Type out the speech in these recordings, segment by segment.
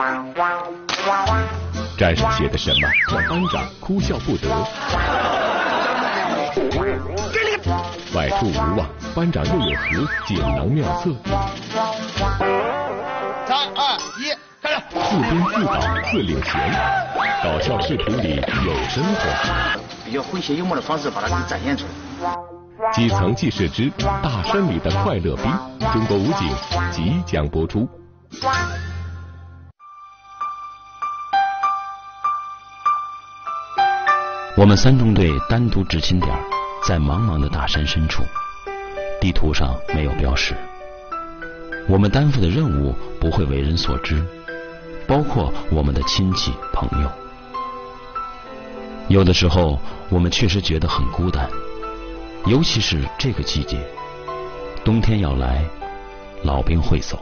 站上写的什么，让班长哭笑不得。外出无望，班长又有何锦囊妙策 ？3、2、1，开始！ 自编自导自领衔，搞笑视频里有生活， 比较诙谐幽默的方式把它给展现出来。 基层记事之大山里的快乐兵，中国武警即将播出。 我们3中队单独执勤点在茫茫的大山深处，地图上没有标识。我们担负的任务不会为人所知，包括我们的亲戚朋友。有的时候我们确实觉得很孤单，尤其是这个季节，冬天要来，老兵会走。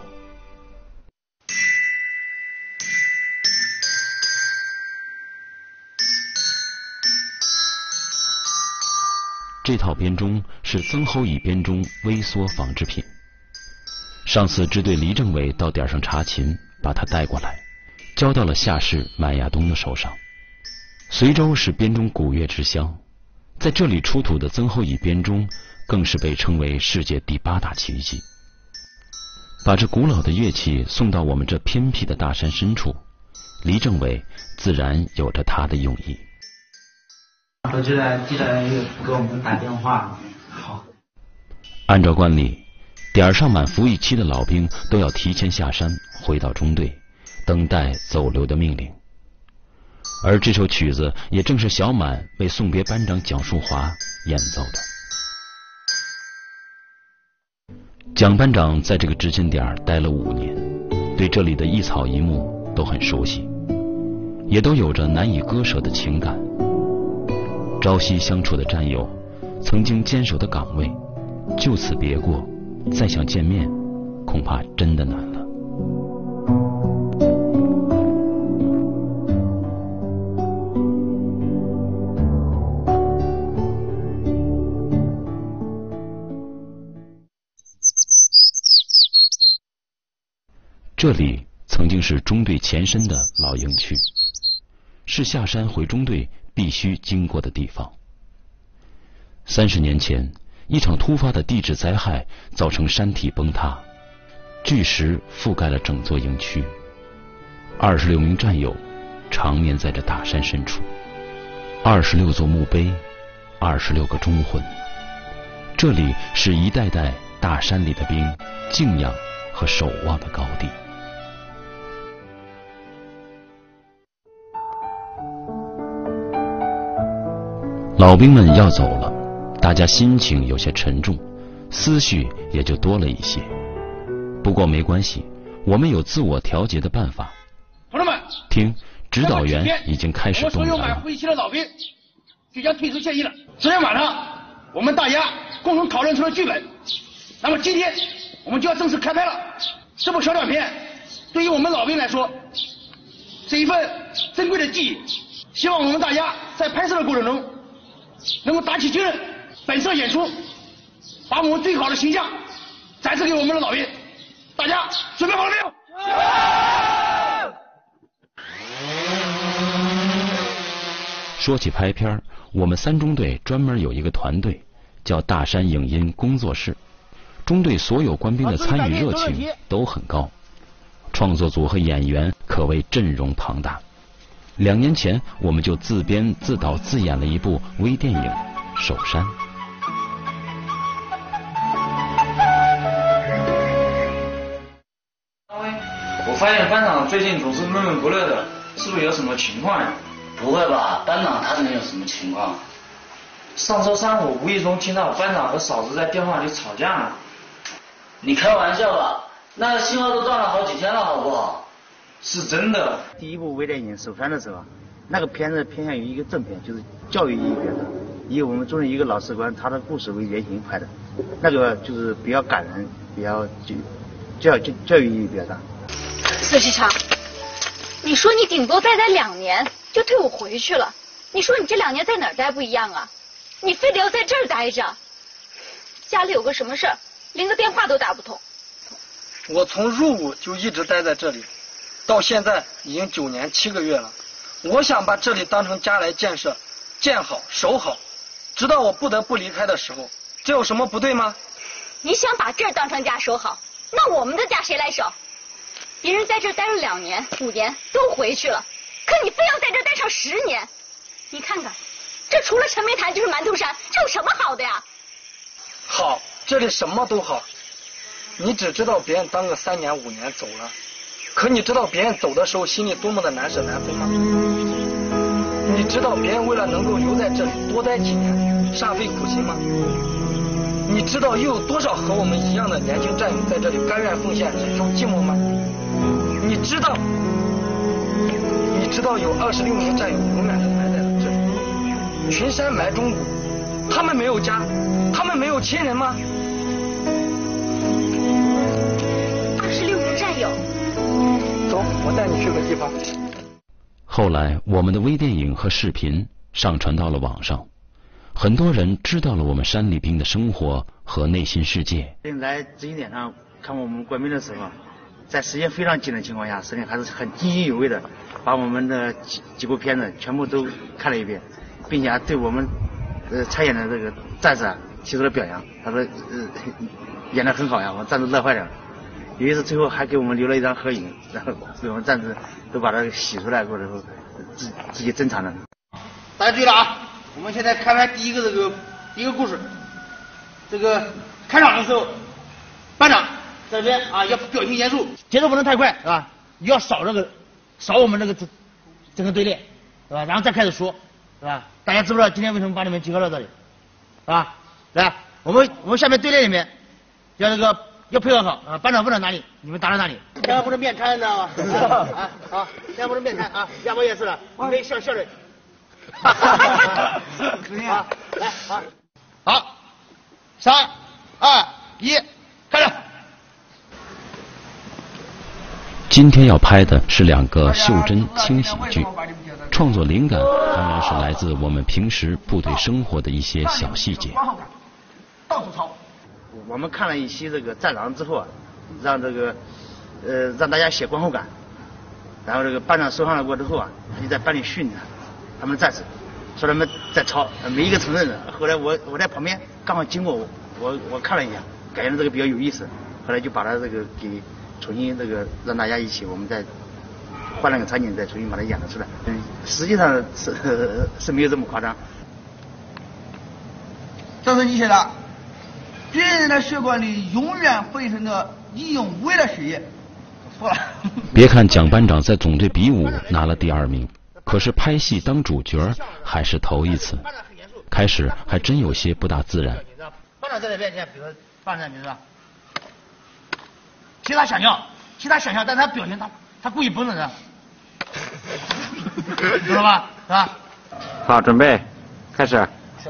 这套编钟是曾侯乙编钟微缩仿制品。上次支队黎政委到点上查勤，把它带过来，交到了下士满亚东的手上。随州是编钟古乐之乡，在这里出土的曾侯乙编钟更是被称为世界第8大奇迹。把这古老的乐器送到我们这偏僻的大山深处，黎政委自然有着他的用意。 我记得给我们打电话。好。 按照惯例，点上满服役期的老兵都要提前下山回到中队，等待走留的命令。而这首曲子也正是小满为送别班长蒋树华演奏的。蒋班长在这个执勤点待了5年，对这里的一草一木都很熟悉，也都有着难以割舍的情感。朝夕相处的战友，曾经坚守的岗位，就此别过，再想见面，恐怕真的难了。这里曾经是中队前身的老营区，是下山回中队必须经过的地方。30年前，一场突发的地质灾害造成山体崩塌，巨石覆盖了整座营区。26名战友长眠在这大山深处，26座墓碑，26个忠魂。这里是一代代大山里的兵敬仰和守望的高地。老兵们要走了，大家心情有些沉重，思绪也就多了一些。不过没关系，我们有自我调节的办法。 同志们， 听，指导员已经开始动员了。 我们所有满服役期的老兵即将退出现役了。昨天晚上，我们大家共同讨论出了剧本。那么今天我们就要正式开拍了。这部小短片对于我们老兵来说是一份珍贵的记忆，希望我们大家在拍摄的过程中能够打起精神，本色演出，把我们最好的形象展示给我们的老兵。大家准备好了没有？ 说起拍片，我们3中队专门有一个团队，叫大山影音工作室。中队所有官兵的参与热情都很高，创作组和演员可谓阵容庞大。2年前，我们就自编自导自演了一部微电影《守山》。 我发现班长最近总是闷闷不乐的，是不是有什么情况呀？ 不会吧，班长他能有什么情况？ 上周3我无意中听到班长和嫂子在电话里吵架了。 你开玩笑吧？那信号都断了好几天了，好不好？ 是真的。 第一部微电影《守山》的时候，那个片子偏向于一个正片，就是教育意义片的，以我们中的一个老士官他的故事为原型拍的，那个就是比较感人，比较教育意义比较大。 孙世昌，你说你顶多再待2年就退伍回去了，你说你这2年在哪儿待不一样啊？你非得要在这儿待着，家里有个什么事儿，连个电话都打不通。 我从入伍就一直待在这里， 到现在已经9年7个月了。我想把这里当成家来建设，建好守好，直到我不得不离开的时候，这有什么不对吗？ 你想把这儿当成家守好，那我们的家谁来守？别人在这儿待了2年、5年都回去了，可你非要在这儿待上10年。你看看，这除了陈梅潭就是馒头山，这有什么好的呀？ 好，这里什么都好。你只知道别人当个3年5年走了，可你知道别人走的时候心里多么的难舍难分吗？你知道别人为了能够留在这里多待几年，煞费苦心吗？你知道又有多少和我们一样的年轻战友在这里甘愿奉献，忍受寂寞吗？你知道有26名战友永远的埋在了这里，群山埋忠骨，他们没有家，他们没有亲人吗 ？26名战友。 走，我带你去个地方。 后来，我们的微电影和视频上传到了网上，很多人知道了我们山里兵的生活和内心世界。 来执行点上看我们官兵的时候，在时间非常紧的情况下，司令还是很津津有味的把我们的几部片子全部都看了一遍，并且还对我们参演的这个战士提出了表扬。他说演得很好呀，我战士乐坏了。有一次最后还给我们留了一张合影，然后给我们战士都把它洗出来过之后自己珍藏了。 大家注意了啊！我们现在开拍第一个故事。这个开场的时候，班长在这边啊要表情严肃，节奏不能太快，是吧？要扫我们这个整个队列，是吧？然后再开始说，是吧？大家知不知道今天为什么把你们集合到这里？是吧？来，我们下面队列里面要配合好啊！班长问到哪里，你们答到哪里。千万不能面瘫，知道吗？啊，千万不能面瘫啊！亚波也是了，你可以笑着。好，来，好，3、2、1，开始。 今天要拍的是2个袖珍轻喜剧，创作灵感当然是来自我们平时部队生活的一些小细节。 到处抄。 我们看了一期这个战狼之后啊，让大家写观后感，然后这个班长收上来过之后啊，他就在班里训他们的战士，说他们在抄，没一个承认的。后来我在旁边刚好经过，我看了一下，感觉这个比较有意思，后来就把它这个给重新这个让大家一起，我们再换了个场景，再重新把它演了出来。实际上是没有这么夸张。 这是你写的。军人的血管里永远沸腾着义勇无畏的血液。错了。 别看蒋班长在总队比武拿了第2名，可是拍戏当主角还是头一次，开始还真有些不大自然。 班长在这边，比如说班长名字吧，其实他想要，但他表情他故意绷着的，知道吧？是吧？ 好，准备，开始。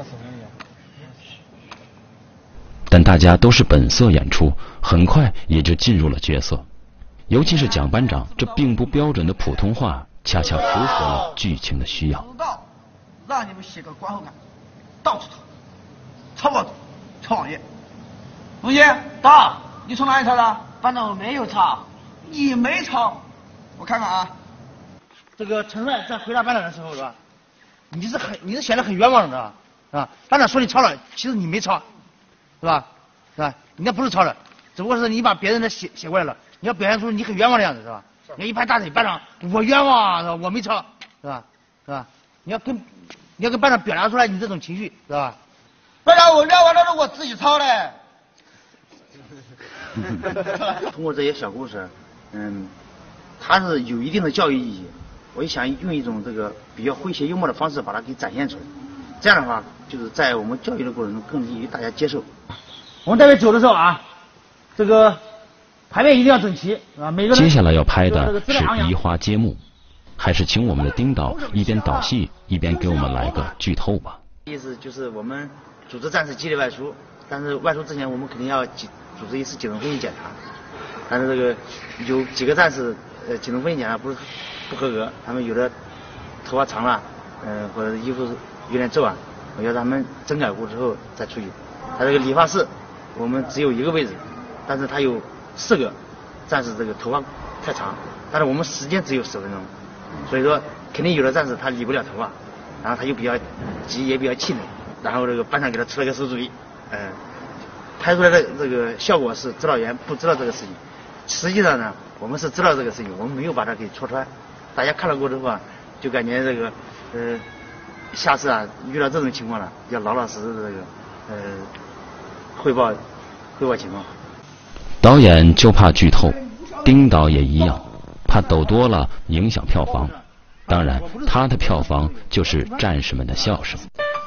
但大家都是本色演出，很快也就进入了角色。尤其是蒋班长这并不标准的普通话，恰恰符合了剧情的需要。 知道，让你们写个观后感，到处抄报纸、抄网页。同学，到，你从哪里抄的？班长，我没有抄。你没抄？我看看啊。这个陈帅在回答班长的时候，是吧？你是显得很冤枉的，是吧？班长说你抄了，其实你没抄。是吧？你那不是抄的，只不过是你把别人的写过来了，你要表现出你很冤枉的样子，是吧？你要一拍大腿，班长，我冤枉，是吧？我没抄，是吧？你要跟班长表达出来你这种情绪，是吧？班长，我冤枉那是我自己抄的。 通过这些小故事，它是有一定的教育意义。我也想用一种这个比较诙谐幽默的方式把它给展现出来。这样的话，就是在我们教育的过程中更利于大家接受。 我们待会走的时候啊，这个排面一定要整齐啊，每个人。 接下来要拍的是移花接木，还是请我们的丁导一边导戏一边给我们来个剧透吧。 意思就是我们组织战士激励外出，但是外出之前我们肯定要组织一次警政分析检查。但是这个有几个战士警政分析检查不合格，他们有的头发长了，或者衣服有点皱啊，我要他们整改过之后再出去。他这个理发室我们只有1个位置，但是他有4个战士这个头发太长， 但是我们时间只有10分钟，所以说肯定有的战士他理不了头发，然后他又比较急也比较气馁，然后这个班长给他出了个馊主意，拍出来的这个效果是指导员不知道这个事情，实际上呢我们是知道这个事情，我们没有把它给戳穿，大家看了过之后啊，就感觉这个下次啊遇到这种情况了，要老老实实的这个汇报情况。 导演就怕剧透，丁导也一样，怕抖多了影响票房。当然，他的票房就是战士们的笑声。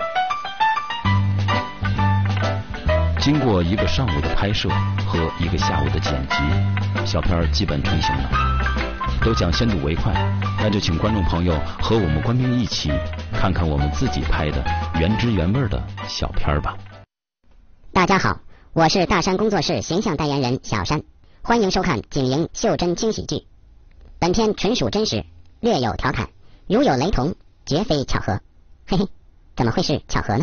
经过1个上午的拍摄和1个下午的剪辑，小片基本成型了。都讲先睹为快，那就请观众朋友和我们官兵一起看看我们自己拍的原汁原味的小片吧。 大家好，我是大山工作室形象代言人小山，欢迎收看警营袖珍轻喜剧。本片纯属真实，略有调侃，如有雷同，绝非巧合。嘿嘿，怎么会是巧合呢？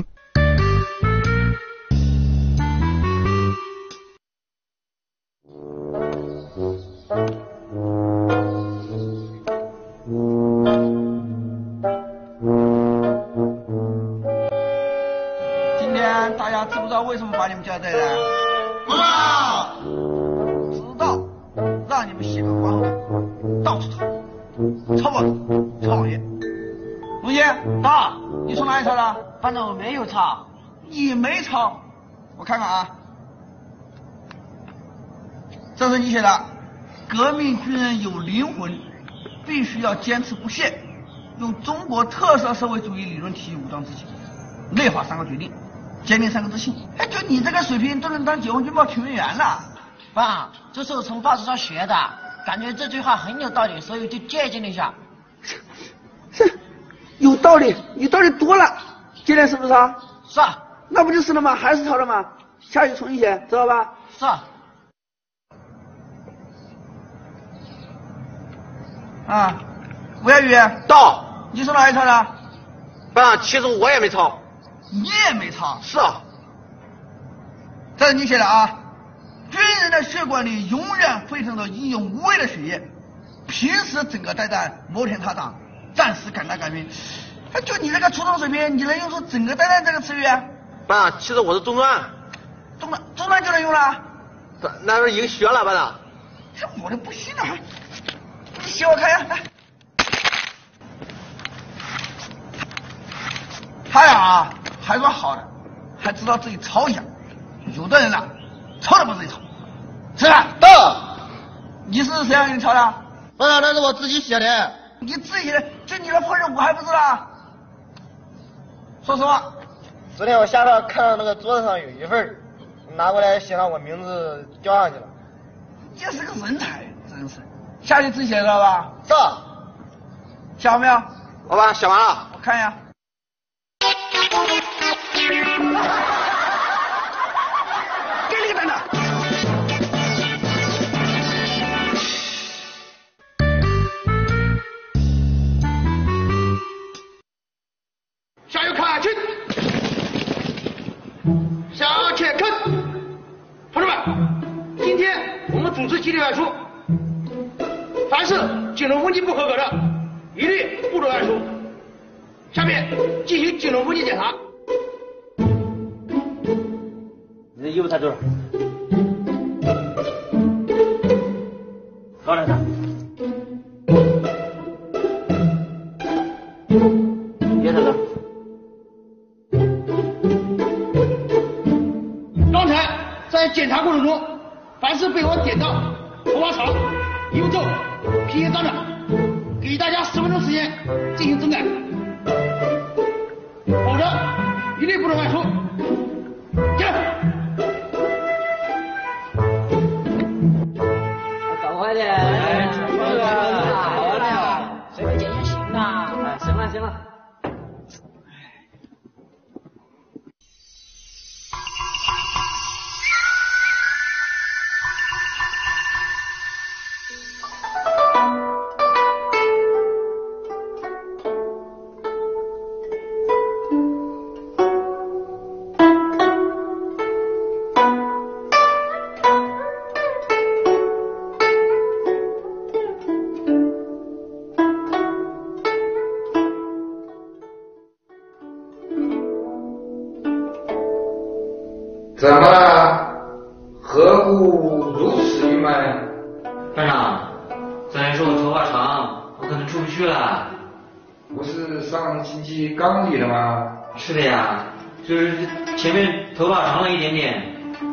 今天大家知不知道为什么把你们叫在这？不知道。知道，让你们写个官网，到处抄，抄吧，抄网页。龙杰，到，你从哪里抄的？ 班长，我没有抄。 你没抄？我看看啊，这是你写的。革命军人有灵魂，必须要坚持不懈，用中国特色社会主义理论体系武装自己，内化3个决定，坚定3个自信。哎，就你这个水平都能当解放军报评论员了。 爸，这是我从报纸上学的，感觉这句话很有道理，所以就借鉴了一下。 是，有道理，你道理多了。今天是不是抄？ 是啊。 那不就是了吗？还是抄的吗？下去重新写，知道吧？ 是啊。 啊，吴亚宇到，你从哪里抄的？ 班长，其实我也没抄。 你也没抄？ 是啊。 这是你写的啊。军人的血管里永远沸腾着英勇无畏的血液，平时整个带弹，摩天踏挡，战时敢干敢拼。就你这个初中水平，你能用出整个带弹这个词语？ 班长，其实我是中专。 中专就能用了？ 那是已经学了，班长。 这我都不信了。你写我看一下，来。他呀还算好的，还知道自己抄一下。有的人呢，抄都不自己抄。是吧？ 到。 你是谁让给你抄的？ 班长，那是我自己写的。 你自己写的？就你的破事我还不知道。说实话。 昨天我下课看到那个桌子上有一份，拿过来写上我名字交上去了。 你是个人才，真是。下去自己写知道吧？ 是。 写好没有？ 老板，写完了。 我看一下。给你个蛋的。向右看齐，向前看。同志们，今天我们组织纪律演出。凡是警容分级不合格的，一律不准按出。下面进行警容分级检查。 你的衣服擦皱了。 高连长。 别他了。 刚才在检查过程中，凡是被我点到头发长、衣服皱、皮鞋脏的，给大家10分钟时间进行整改，否则一律不准外出。进来。 搞快点！哎，好了，随便检验行的。哎，行了行了。 怎么了？何故如此郁闷？ 班长，昨天说我头发长，我可能出不去了。 不是上星期刚理的吗？ 是的呀，就是前面头发长了一点点。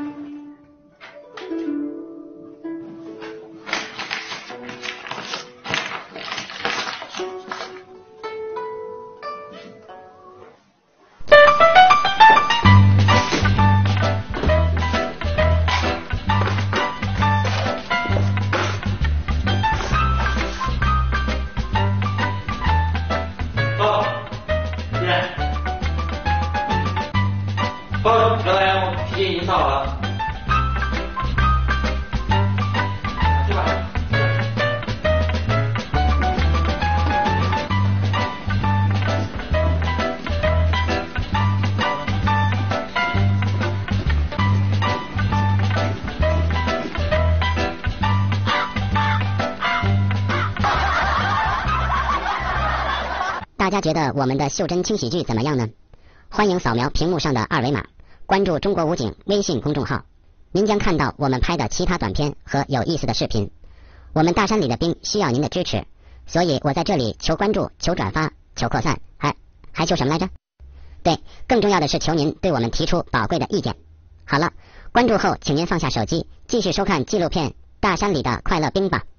大家觉得我们的袖珍轻喜剧怎么样呢？欢迎扫描屏幕上的二维码，关注中国武警微信公众号，您将看到我们拍的其他短片和有意思的视频。我们大山里的兵需要您的支持，所以我在这里求关注、求转发、求扩散，还求什么来着？对，更重要的是求您对我们提出宝贵的意见。好了，关注后请您放下手机，继续收看纪录片《大山里的快乐兵》吧。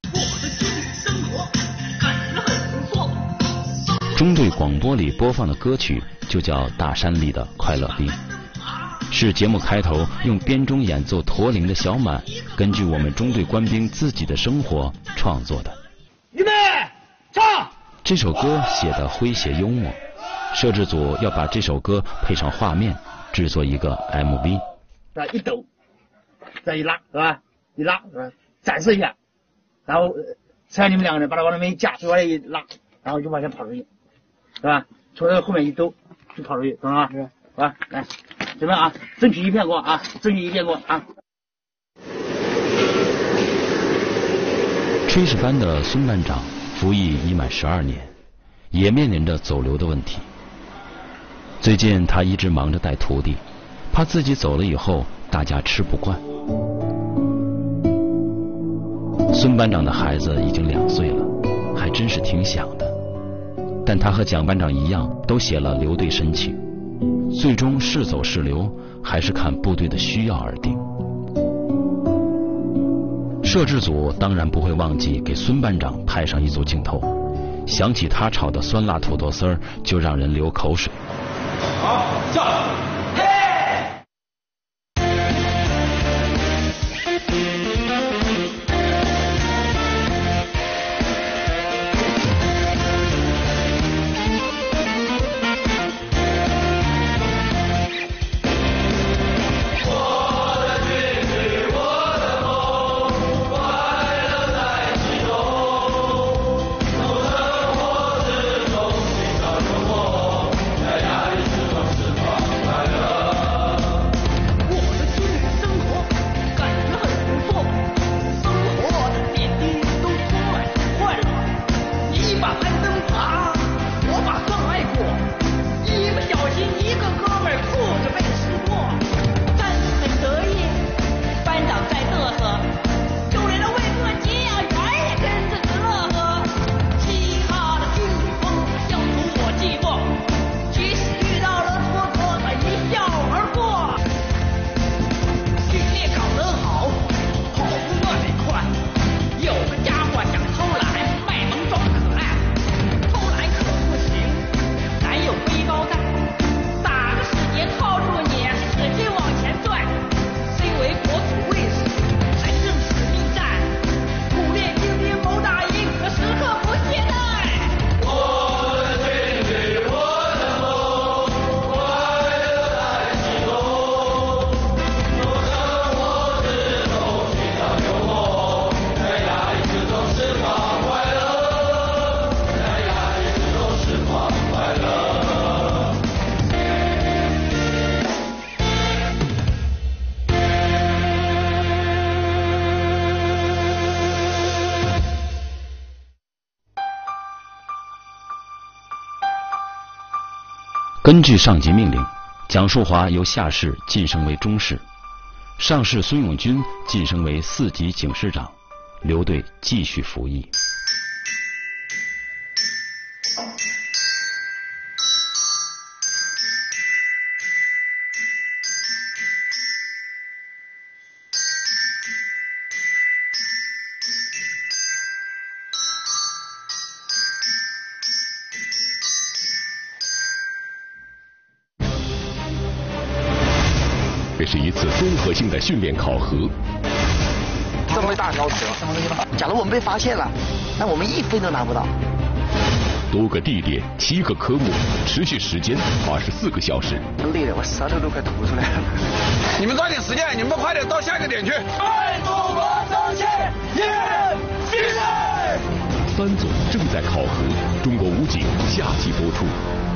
中队广播里播放的歌曲就叫《大山里的快乐兵》，是节目开头用编钟演奏驼铃的小满根据我们中队官兵自己的生活创作的。 预备，唱！ 这首歌写得诙谐幽默，摄制组要把这首歌配上画面，制作一个 MV。 一抖，再一拉，是吧？一拉，是吧？展示一下，然后剩下你们两个人把它往那边一架，就往那一拉，然后就往前跑出去。是吧？从这后面一兜就跑出去，懂了吗？是吧？来，准备啊！争取一片过啊！争取一片过啊！ 炊事班的孙班长服役已满12年，也面临着走流的问题。最近他一直忙着带徒弟，怕自己走了以后大家吃不惯。孙班长的孩子已经2岁了，还真是挺想的。但他和蒋班长一样，都写了留队申请，最终是走是留，还是看部队的需要而定。摄制组当然不会忘记给孙班长拍上一组镜头，想起他炒的酸辣土豆丝儿，就让人流口水。 好，下来。 根据上级命令， 蒋树华由下士晋升为中士，上士孙永军晋升为4级警视长，留队继续服役。 这是一次综合性的训练考核。 这么大条蛇，假如我们被发现了，那我们1分都拿不到。 多个地点，7个科目，持续时间24个小时。 累的我舌头都快吐出来了。 你们抓紧时间，你们快点到下一个点去。 爱祖国争气，耶！必胜！ 3总正在考核，中国武警下期播出。